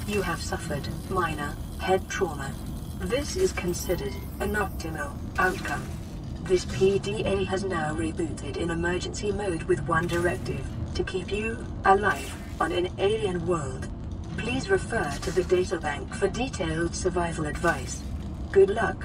You have suffered minor head trauma. This is considered an optimal outcome. This PDA has now rebooted in emergency mode with one directive: to keep you alive on an alien world. Please refer to the databank for detailed survival advice. Good luck.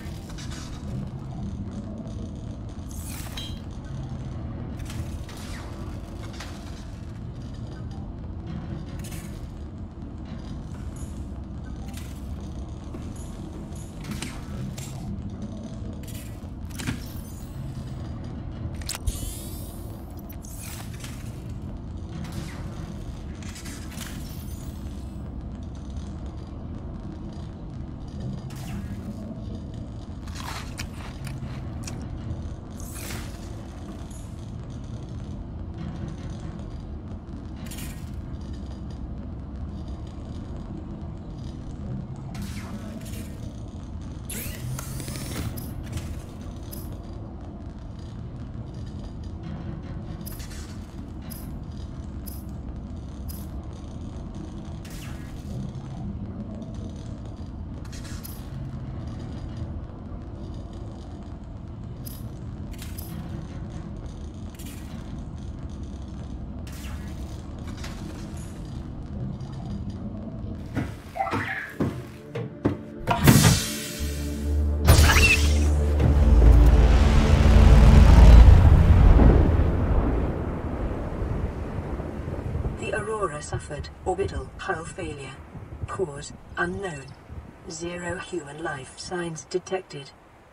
Suffered orbital hull failure. Cause unknown. 0 human life signs detected.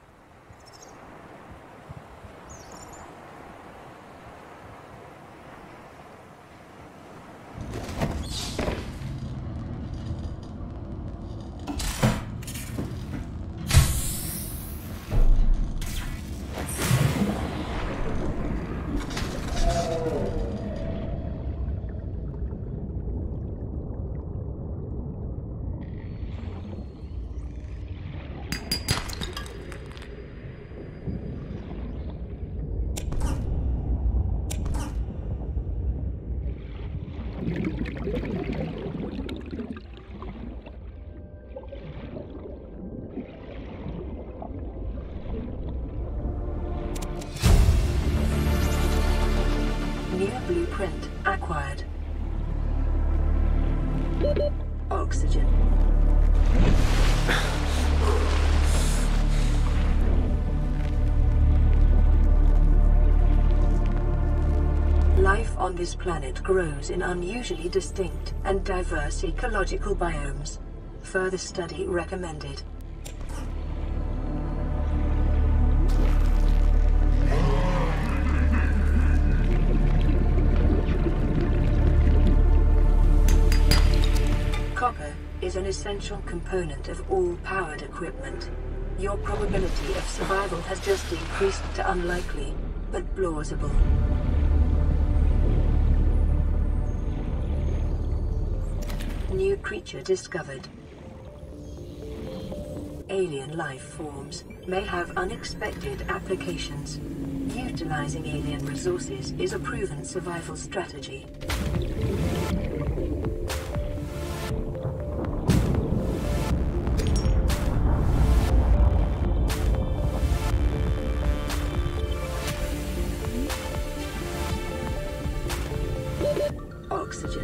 Blueprint acquired. Oxygen. Life on this planet grows in unusually distinct and diverse ecological biomes. Further study recommended. Copper is an essential component of all powered equipment. Your probability of survival has just increased to unlikely, but plausible. New creature discovered. Alien life forms may have unexpected applications. Utilizing alien resources is a proven survival strategy. Oxygen.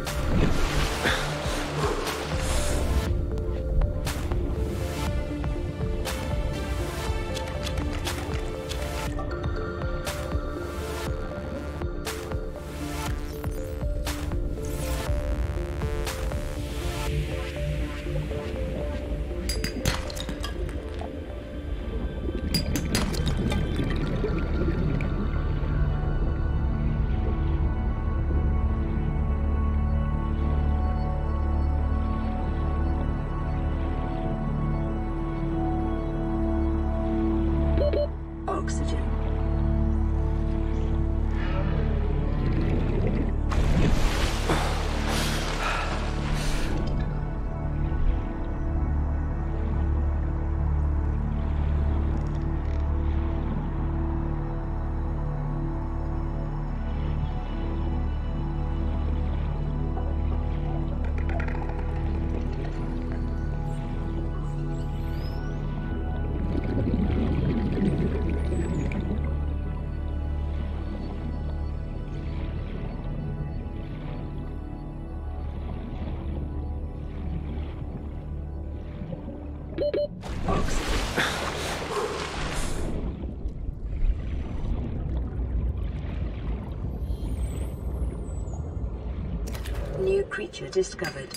creature discovered.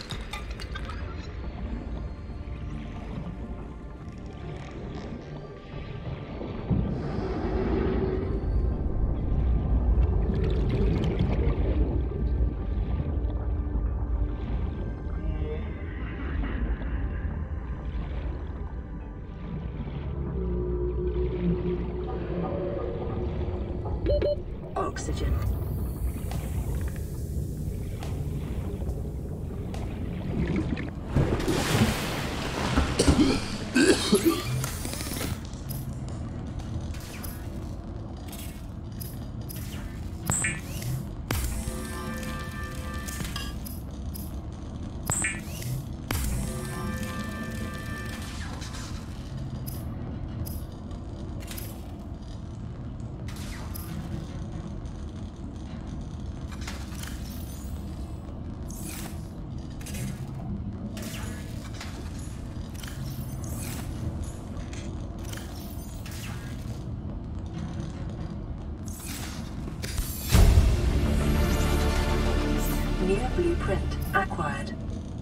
Oxygen. New blueprint acquired.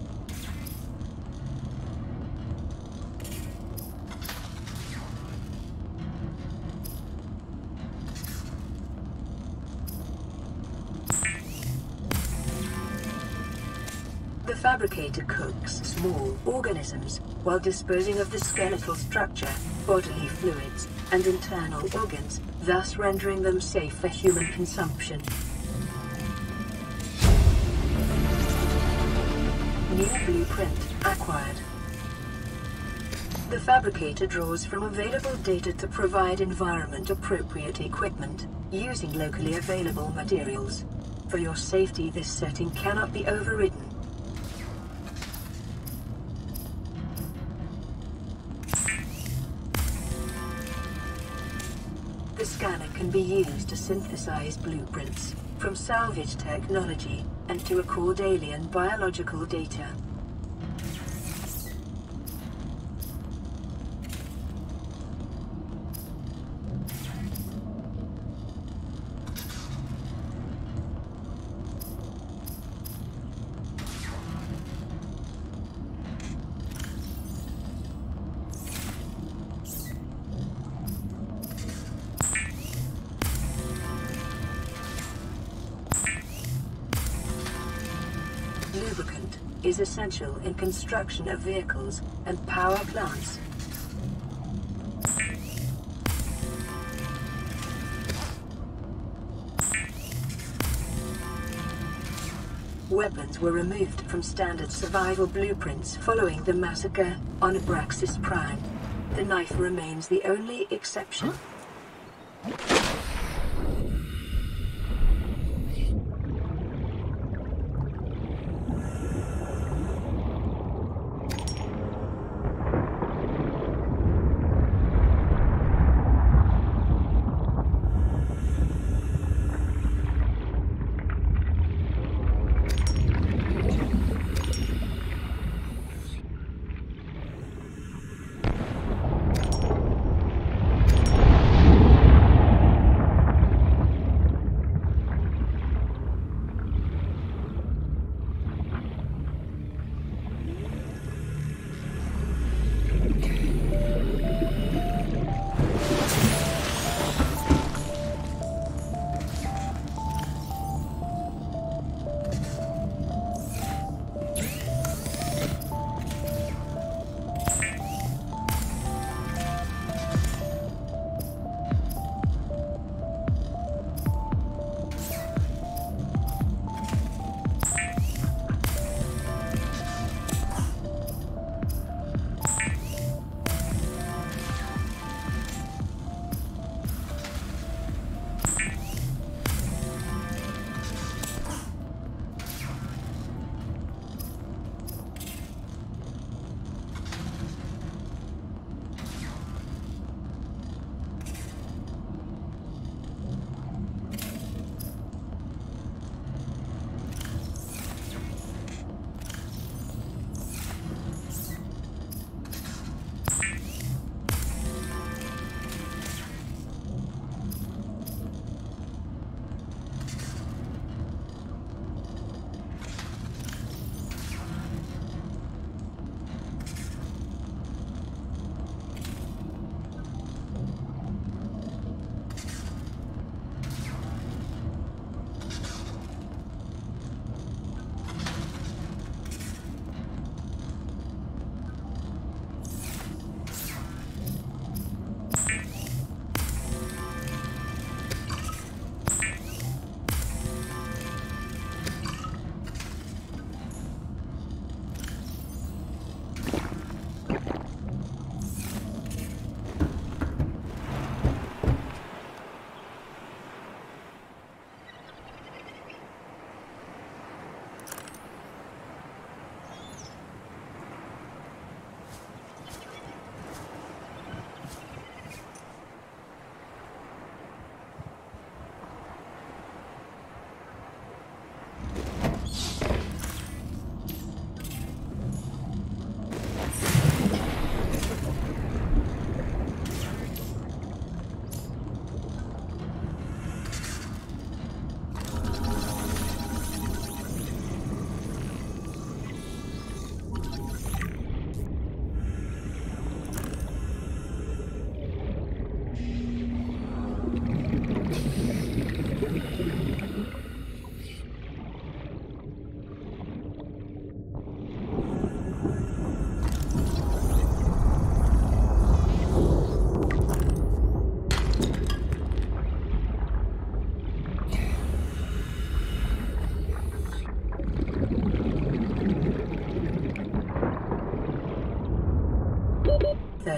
The fabricator cooks small organisms while disposing of the skeletal structure, bodily fluids, and internal organs, thus rendering them safe for human consumption. New blueprint acquired. The fabricator draws from available data to provide environment-appropriate equipment, using locally available materials. For your safety, this setting cannot be overridden. The scanner can be used to synthesize blueprints from salvage technology and to record alien biological data. Lubricant is essential in construction of vehicles and power plants. Weapons were removed from standard survival blueprints following the massacre on Abraxas Prime. The knife remains the only exception.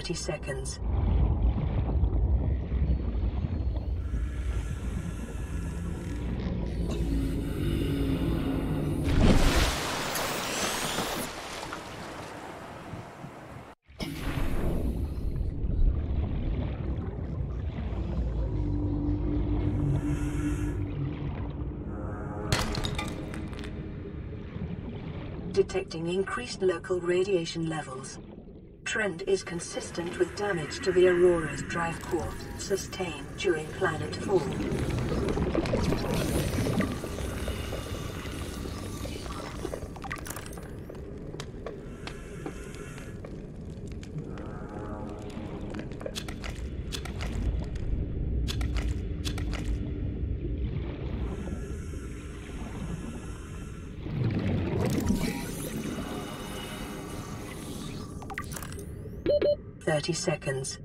30 seconds. Detecting increased local radiation levels. Trend is consistent with damage to the Aurora's drive core, sustained during planet fall. Thirty seconds.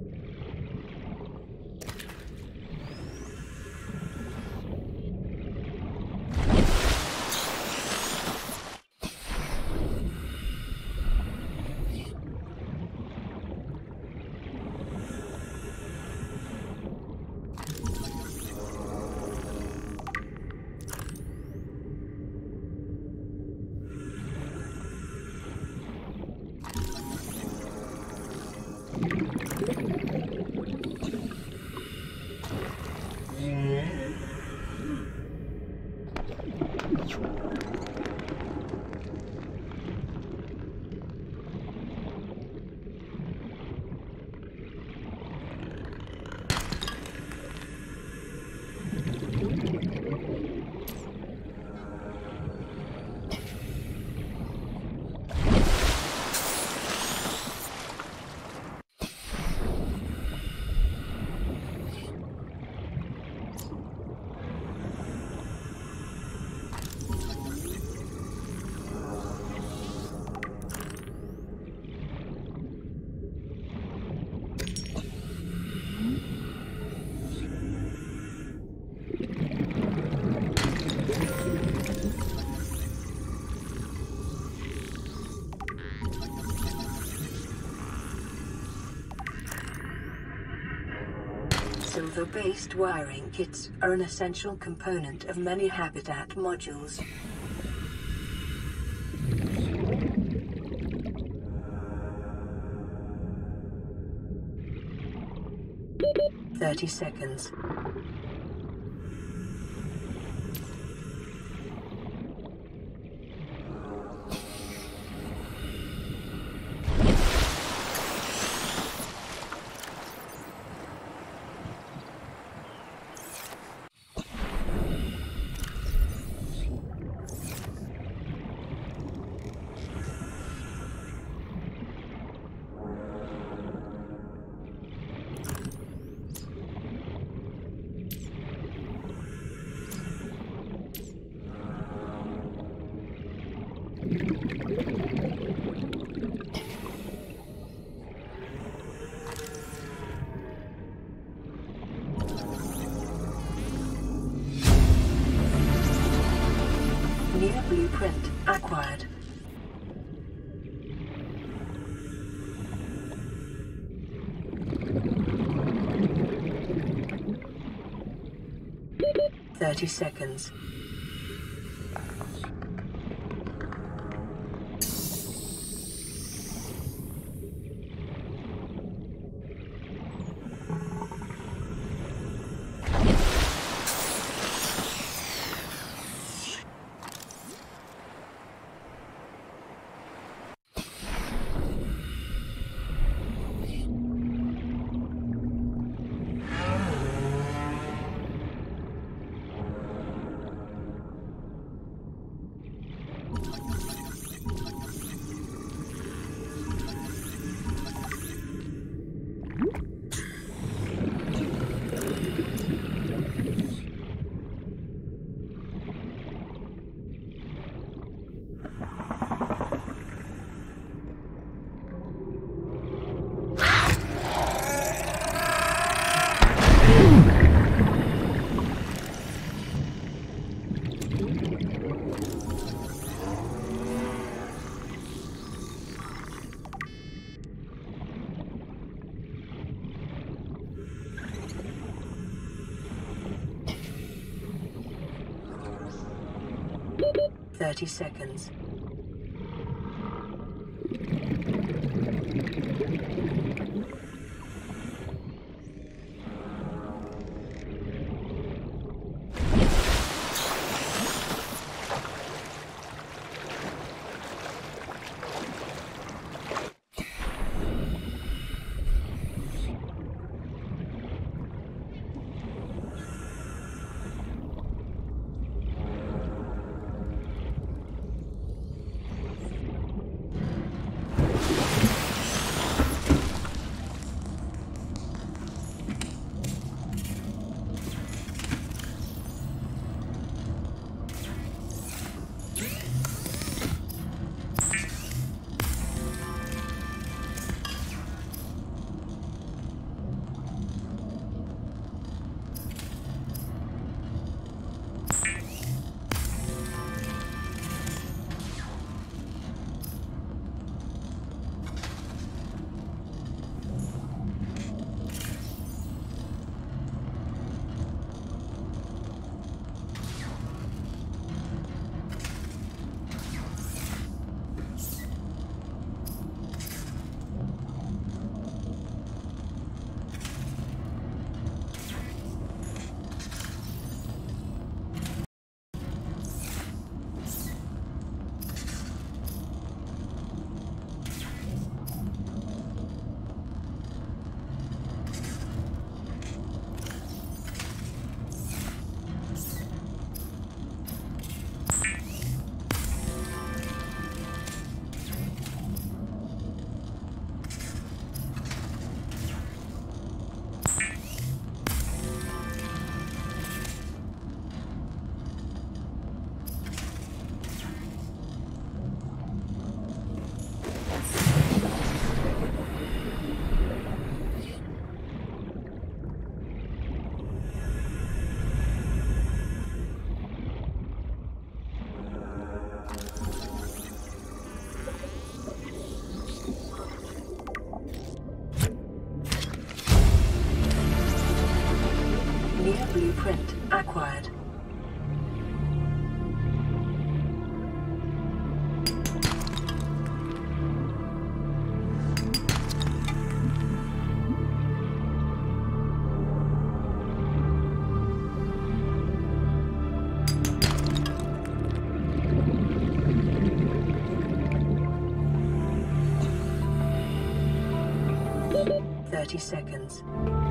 Silver-based wiring kits are an essential component of many habitat modules. Thirty seconds. New blueprint acquired. Thirty seconds. 30 seconds. Blueprint acquired. Seconds.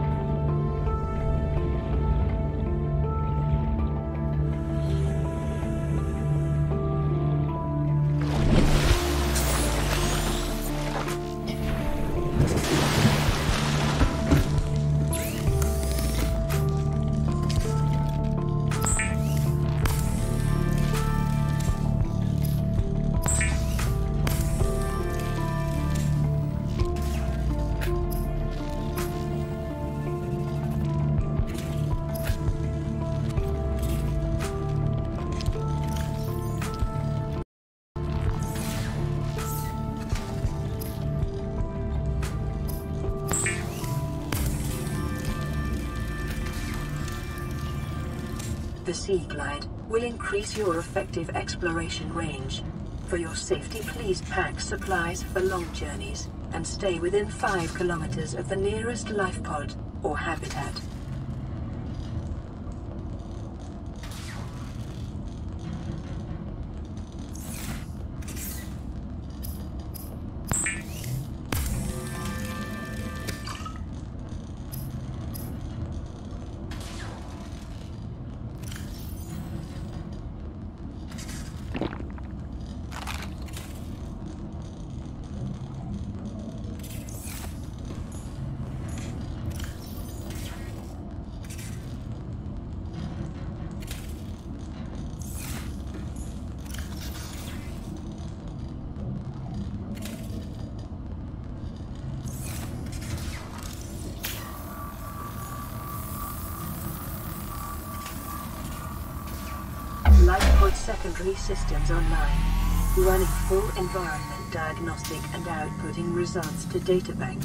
The Sea Glide will increase your effective exploration range. For your safety, please pack supplies for long journeys and stay within 5 kilometers of the nearest life pod or habitat. Lifepod secondary systems online, running full environment diagnostic and outputting results to databank.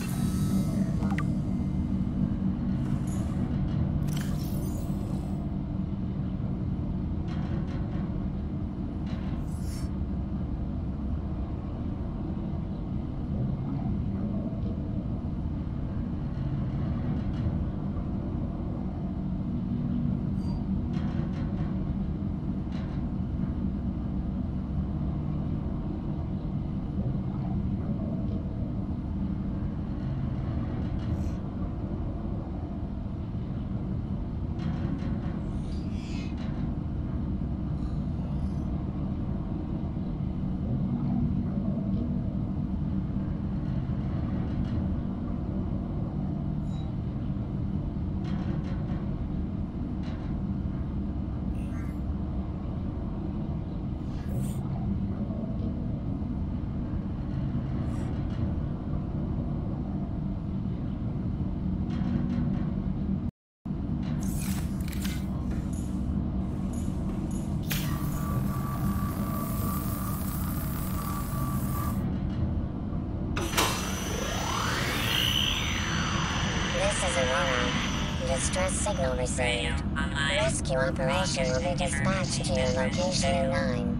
Distress signal received. Rescue operation will be dispatched to your location in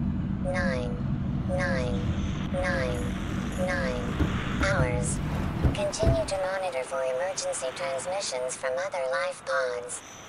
9 hours. Continue to monitor for emergency transmissions from other life pods.